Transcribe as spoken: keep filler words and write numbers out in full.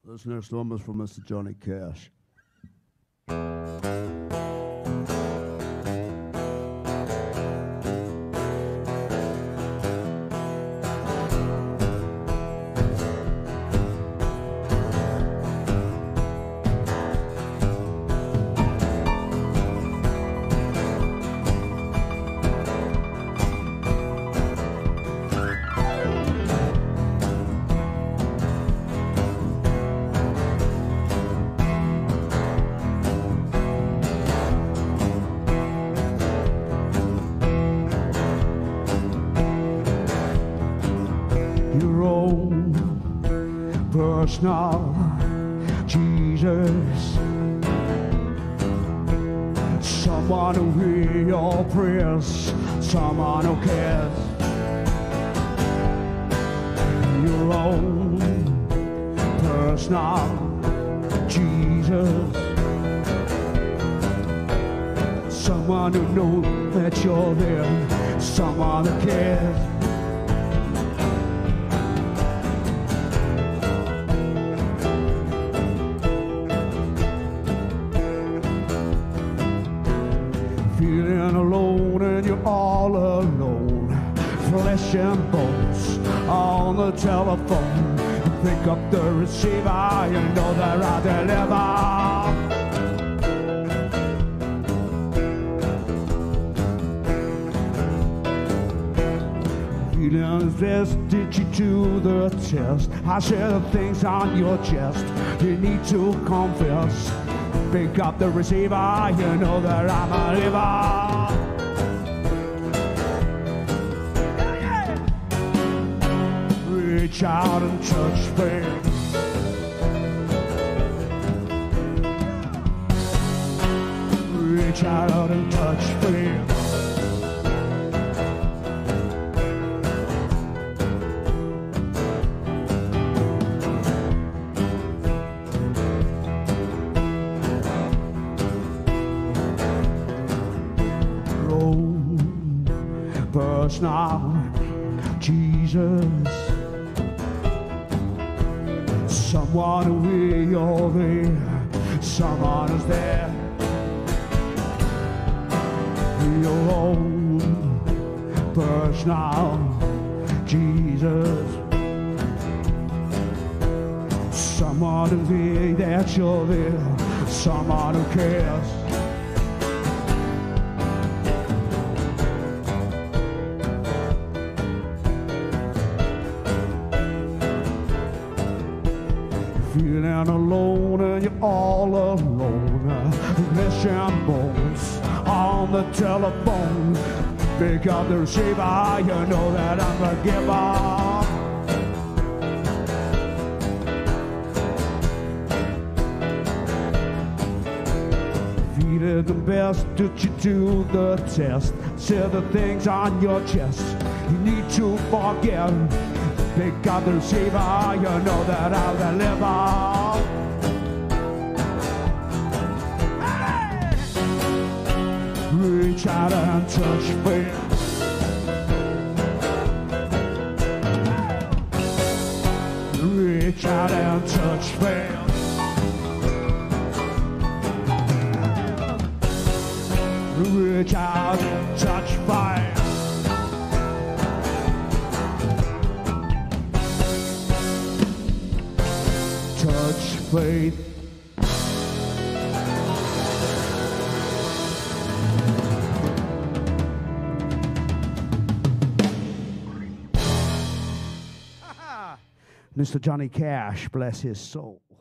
This next one was from Mister Johnny Cash. Your own personal Jesus, someone who hears your prayers, someone who cares. Your own personal Jesus, someone who knows that you're there, someone who cares. Feeling alone and you're all alone, flesh and bones on the telephone. Pick up the receiver, you know that I deliver. Feeling this, did you do the test? I share the things on your chest you need to confess. Pick up the receiver, you know that I'm a liver. Reach out and touch me. Reach out and touch me. Personal Jesus, someone who hears you're there, someone who's there. Your own personal Jesus, someone who hears that you're there, someone who cares. Feeling alone and you're all alone, flesh and bones on the telephone. Pick up the receiver, you know that I'm a giver. Feeling the best, did you do the test? Say the things on your chest you need to forget. Pick up the receiver, you know that I'll deliver. Hey! Reach out and touch me. Reach out and touch me. Reach out and touch me. Touch faith. Mister Johnny Cash, bless his soul.